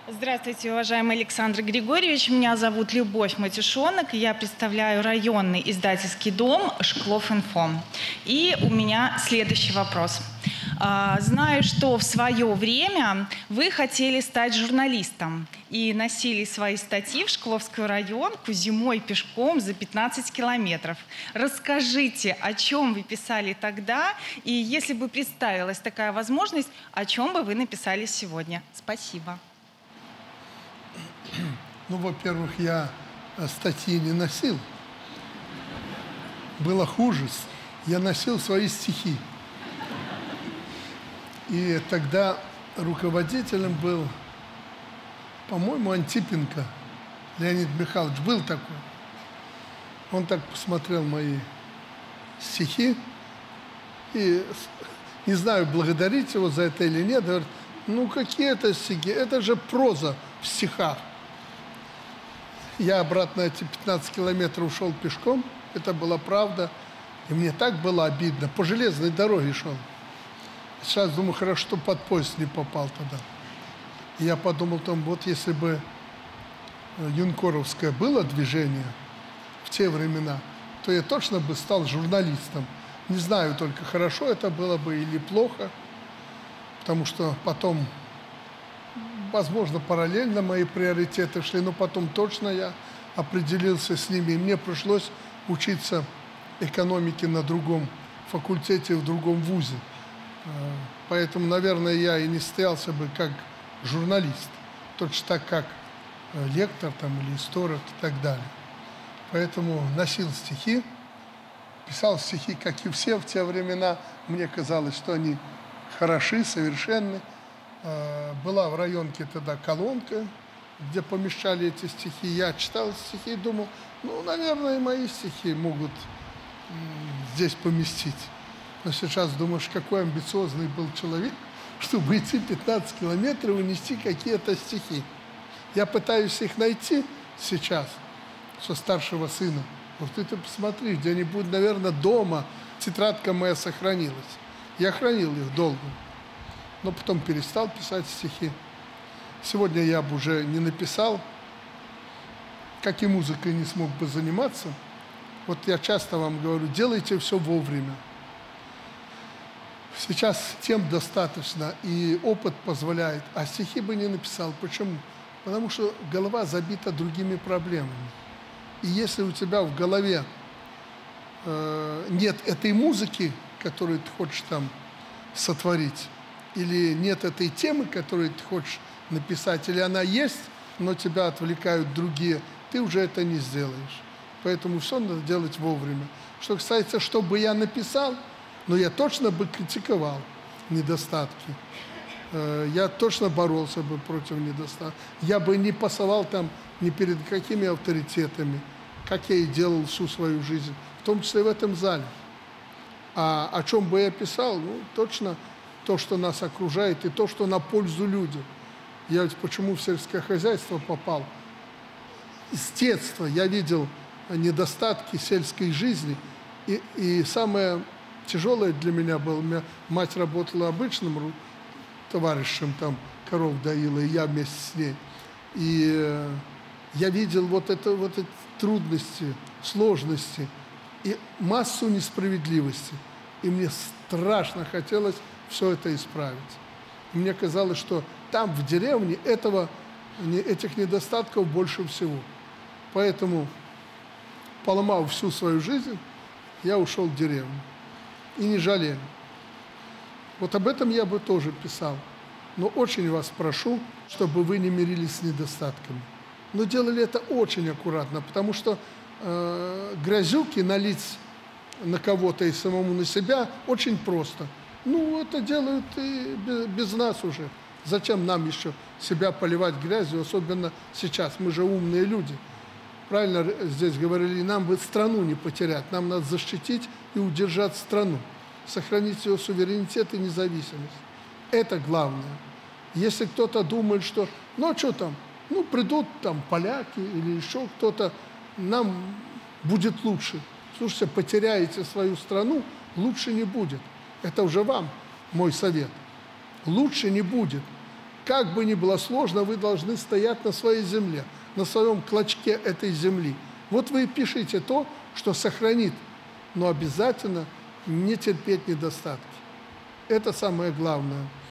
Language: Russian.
Здравствуйте, уважаемый Александр Григорьевич. Меня зовут Любовь Матюшонок. Я представляю районный издательский дом «Шклов.Инфо». И у меня следующий вопрос. Знаю, что в свое время вы хотели стать журналистом и носили свои статьи в Шкловский район зимой пешком за 15 километров. Расскажите, о чем вы писали тогда, и если бы представилась такая возможность, о чем бы вы написали сегодня? Спасибо. Ну, во-первых, я статьи не носил. Было хуже. Я носил свои стихи. И тогда руководителем был, по-моему, Антипенко Леонид Михайлович. Был такой. Он так посмотрел мои стихи. И, не знаю, благодарить его за это или нет, говорит, ну какие это стихи? Это же проза в стихах. Я обратно эти 15 километров ушел пешком. Это была правда. И мне так было обидно. По железной дороге шел. Сейчас думаю, хорошо, что под поезд не попал тогда. И я подумал, там, вот если бы юнкоровское было движение в те времена, то я точно бы стал журналистом. Не знаю только, хорошо это было бы или плохо. Потому что потом, возможно, параллельно мои приоритеты шли, но потом точно я определился с ними. И мне пришлось учиться экономике на другом факультете, в другом вузе. Поэтому, наверное, я и не состоялся бы как журналист, точно так, как лектор там, или историк и так далее. Поэтому носил стихи, писал стихи, как и все в те времена. Мне казалось, что они хороши, совершенны. Была в районке тогда колонка, где помещали эти стихи. Я читал стихи и думал, ну, наверное, и мои стихи могут здесь поместить. Но сейчас думаешь, какой амбициозный был человек, чтобы идти 15 километров и нести какие-то стихи. Я пытаюсь их найти сейчас, со старшего сына. Вот ты посмотри, где-нибудь, наверное, дома тетрадка моя сохранилась. Я хранил их долго, но потом перестал писать стихи. Сегодня я бы уже не написал, как и музыкой не смог бы заниматься. Вот я часто вам говорю, делайте все вовремя. Сейчас тем достаточно, и опыт позволяет, а стихи бы не написал. Почему? Потому что голова забита другими проблемами. И если у тебя в голове нет этой музыки, которую ты хочешь там сотворить, или нет этой темы, которую ты хочешь написать, или она есть, но тебя отвлекают другие, ты уже это не сделаешь. Поэтому все надо делать вовремя. Что касается, что бы я написал, но я точно бы критиковал недостатки. Я точно боролся бы против недостатков. Я бы не пасовал там ни перед какими авторитетами, как я и делал всю свою жизнь, в том числе в этом зале. А о чем бы я писал? Ну, точно то, что нас окружает, и то, что на пользу людям. Я ведь почему в сельское хозяйство попал? С детства я видел недостатки сельской жизни, и самое тяжелое для меня было, у меня мать работала обычным товарищем, там коров доила, и я вместе с ней. И я видел вот эти трудности, сложности и массу несправедливости. И мне страшно хотелось все это исправить. И мне казалось, что там, в деревне, этих недостатков больше всего. Поэтому, поломав всю свою жизнь, я ушел в деревню. И не жалею. Вот об этом я бы тоже писал. Но очень вас прошу, чтобы вы не мирились с недостатками. Но делали это очень аккуратно, потому что грязюки налить на кого-то и самому на себя очень просто. Ну, это делают и без нас уже. Зачем нам еще себя поливать грязью, особенно сейчас? Мы же умные люди. Правильно здесь говорили, нам бы страну не потерять, нам надо защитить и удержать страну, сохранить ее суверенитет и независимость. Это главное. Если кто-то думает, что, ну, а что там, ну, придут там поляки или еще кто-то, нам будет лучше. Слушайте, потеряете свою страну, лучше не будет. Это уже вам мой совет. Лучше не будет. как бы ни было сложно, вы должны стоять на своей земле, на своем клочке этой земли. Вот вы и пишите то, что сохранит, но обязательно не терпеть недостатки. Это самое главное.